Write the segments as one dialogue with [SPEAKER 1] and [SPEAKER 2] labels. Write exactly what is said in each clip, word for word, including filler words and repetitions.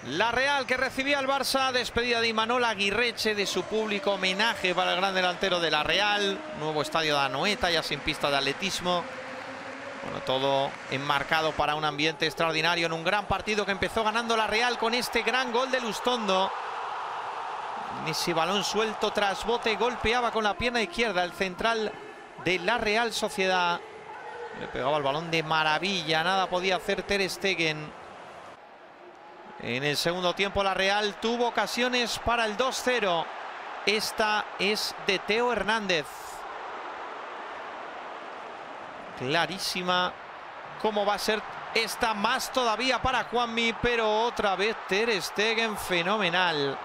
[SPEAKER 1] La Real, que recibía al Barça, despedida de Imanol Aguirreche de su público, homenaje para el gran delantero de la Real, nuevo estadio de Anoeta, ya sin pista de atletismo. Bueno, todo enmarcado para un ambiente extraordinario en un gran partido que empezó ganando la Real con este gran gol de Lustondo. En ese balón suelto tras bote, golpeaba con la pierna izquierda el central de la Real Sociedad. Le pegaba el balón de maravilla, nada podía hacer Ter Stegen. En el segundo tiempo la Real tuvo ocasiones para el dos cero. Esta es de Theo Hernández. Clarísima. ¿Cómo va a ser esta? Más todavía para Juanmi, pero otra vez Ter Stegen, fenomenal.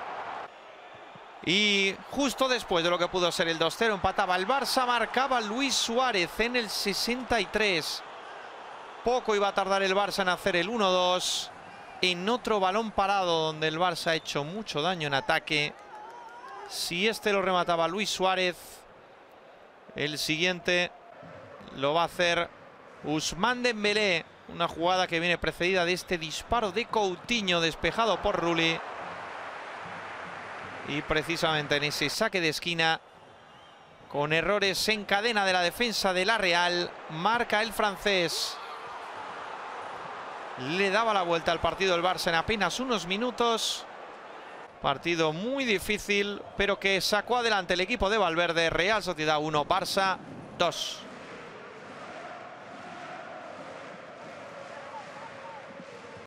[SPEAKER 1] Y justo después de lo que pudo ser el dos cero, empataba el Barça, marcaba Luis Suárez en el sesenta y tres. Poco iba a tardar el Barça en hacer el uno dos. En otro balón parado donde el Barça ha hecho mucho daño en ataque. Si este lo remataba Luis Suárez, el siguiente lo va a hacer Ousmane Dembélé. Una jugada que viene precedida de este disparo de Coutinho despejado por Rulli. Y precisamente en ese saque de esquina, con errores en cadena de la defensa de la Real, marca el francés. Le daba la vuelta al partido el Barça en apenas unos minutos. Partido muy difícil, pero que sacó adelante el equipo de Valverde. Real Sociedad uno, Barça dos.